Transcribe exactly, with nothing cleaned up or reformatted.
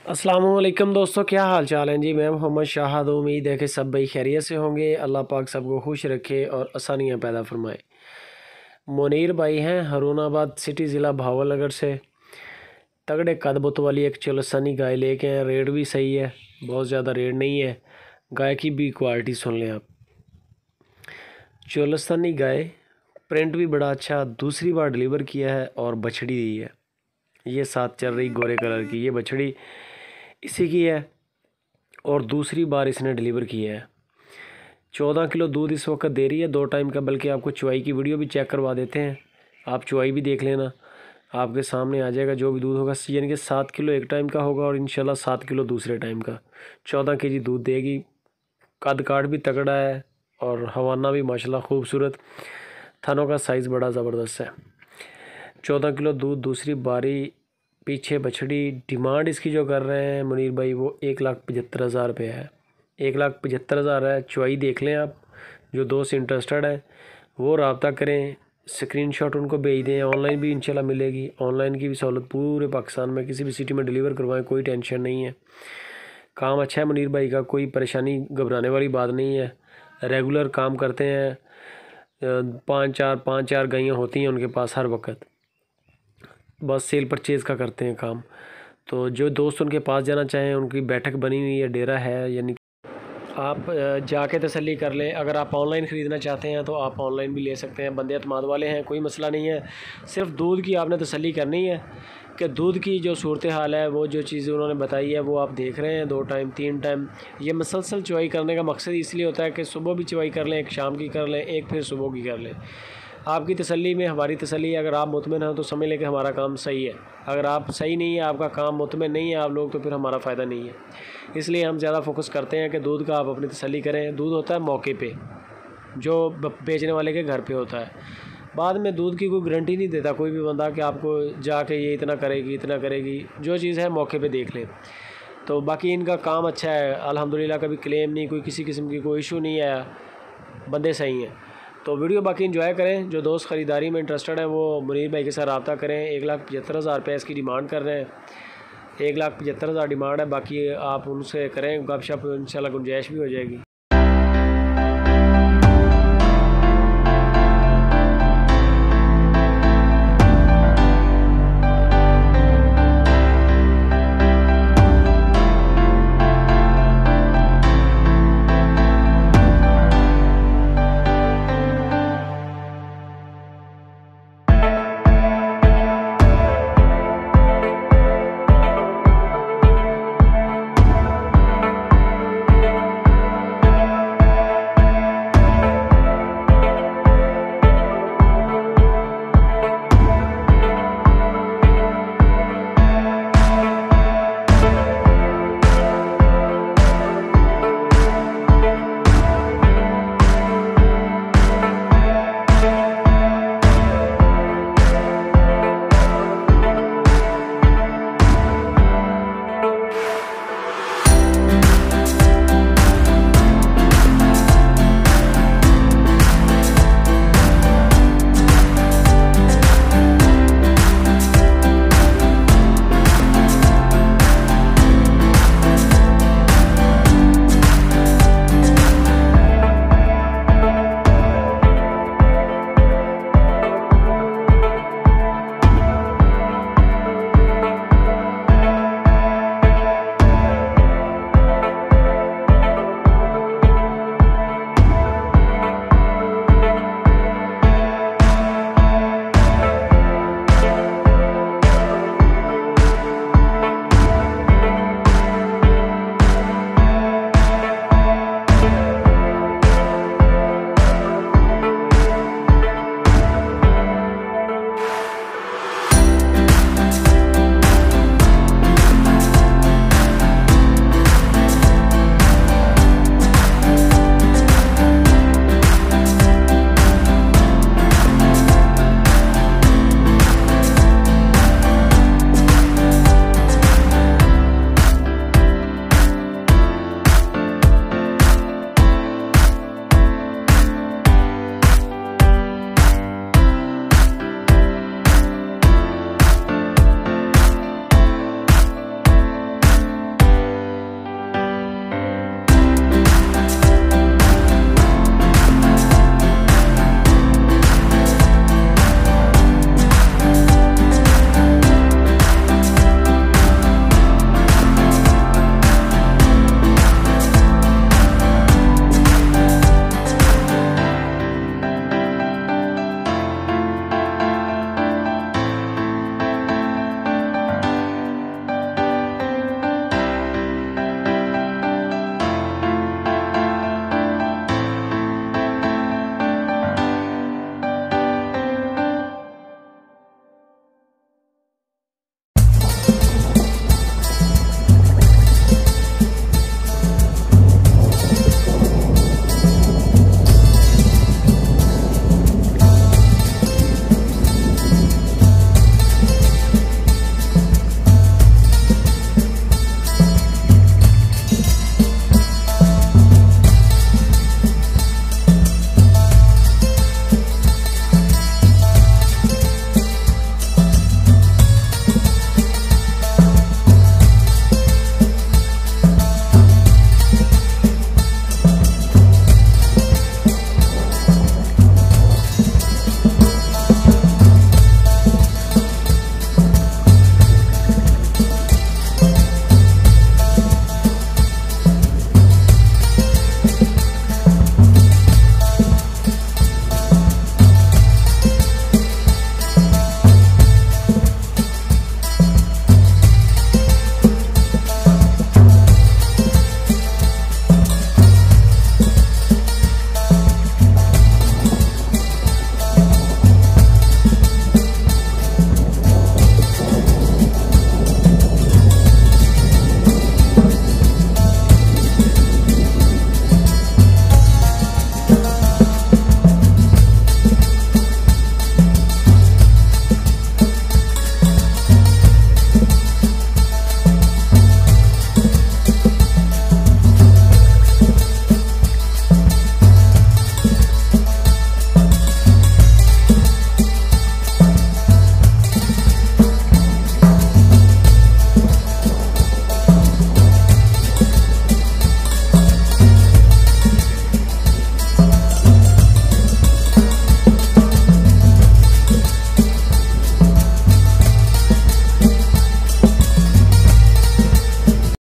अस्सलामुअलैकुम दोस्तों, क्या हाल चाल हैं जी। मैं मोहम्मद शाहद। उम्मीद है कि सब भाई खैरियत से होंगे। अल्लाह पाक सबको खुश रखे और आसानियाँ पैदा फरमाए। मुनीर भाई हैं हरूनाबाद सिटी ज़िला भावलनगर से। तगड़े कदबुत वाली एक चोलस्तानी गाय लेके हैं। रेट भी सही है, बहुत ज़्यादा रेट नहीं है। गाय की भी क्वालिटी सुन लें आप। चोलस्तानी गाय, प्रिंट भी बड़ा अच्छा, दूसरी बार डिलीवर किया है और बछड़ी दी है। ये साथ चल रही गोरे कलर की, ये बछड़ी इसी की है और दूसरी बार इसने डिलीवर किया है। चौदह किलो दूध इस वक्त दे रही है, दो टाइम का। बल्कि आपको चुवाई की वीडियो भी चेक करवा देते हैं, आप चुवाई भी देख लेना, आपके सामने आ जाएगा जो भी दूध होगा। यानी कि सात किलो एक टाइम का होगा और इंशाल्लाह सात किलो दूसरे टाइम का। चौदह के जी दूध देगी। कद काट भी तगड़ा है और हवाना भी माशाल्लाह खूबसूरत। थनों का साइज़ बड़ा ज़बरदस्त है। चौदह किलो दूध दूसरी बारी, पीछे बछड़ी। डिमांड इसकी जो कर रहे हैं मुनीर भाई वो एक लाख पचहत्तर हज़ार रुपये है। एक लाख पचहत्तर हज़ार है। चुवाई देख लें आप। जो दोस्त इंटरेस्टेड हैं वो रब्ता करें, स्क्रीनशॉट उनको भेज दें। ऑनलाइन भी इंशाल्लाह मिलेगी। ऑनलाइन की भी सहूलत पूरे पाकिस्तान में किसी भी सिटी में डिलीवर करवाएं, कोई टेंशन नहीं है। काम अच्छा है मुनीर भाई का, कोई परेशानी घबराने वाली बात नहीं है। रेगुलर काम करते हैं। पाँच चार पाँच चार गायें होती हैं उनके पास हर वक्त, बस सेल परचेज़ का करते हैं काम। तो जो दोस्त उनके पास जाना चाहें, उनकी बैठक बनी हुई है, डेरा है, यानी आप जाके तसल्ली कर लें। अगर आप ऑनलाइन ख़रीदना चाहते हैं तो आप ऑनलाइन भी ले सकते हैं। बंदे अतमाद वाले हैं, कोई मसला नहीं है। सिर्फ दूध की आपने तसल्ली करनी है कि दूध की जो सूरत हाल है, वो जो चीज़ें उन्होंने बताई है वो आप देख रहे हैं। दो टाइम तीन टाइम ये मसलसल चुवाई करने का मकसद इसलिए होता है कि सुबह भी चुवाई कर लें, एक शाम की कर लें, एक फिर सुबह की कर लें। आपकी तसल्ली में हमारी तसल्ली है। अगर आप मुतमिन हैं तो समझ लें कि हमारा काम सही है। अगर आप सही नहीं है, आपका काम मुतमिन नहीं है आप लोग, तो फिर हमारा फ़ायदा नहीं है। इसलिए हम ज़्यादा फोकस करते हैं कि दूध का आप अपनी तसल्ली करें। दूध होता है मौके पे, जो बेचने वाले के घर पे होता है। बाद में दूध की कोई गारंटी नहीं देता कोई भी बंदा कि आपको जाके ये इतना करेगी इतना करेगी। जो चीज़ है मौके पे देख लें। तो बाकी इनका काम अच्छा है अल्हम्दुलिल्लाह। कभी क्लेम नहीं, कोई किसी किस्म की कोई इशू नहीं आया, बंदे सही हैं। तो वीडियो बाकी एंजॉय करें। जो दोस्त ख़रीदारी में इंटरेस्टेड हैं वो मुनीर भाई के साथ रब्ता करें। एक लाख पचहत्तर हज़ार रुपये इसकी डिमांड कर रहे हैं। एक लाख पचहत्तर हज़ार डिमांड है, बाकी आप उनसे करें गपशप, इंशाल्लाह गुंजाइश भी हो जाएगी।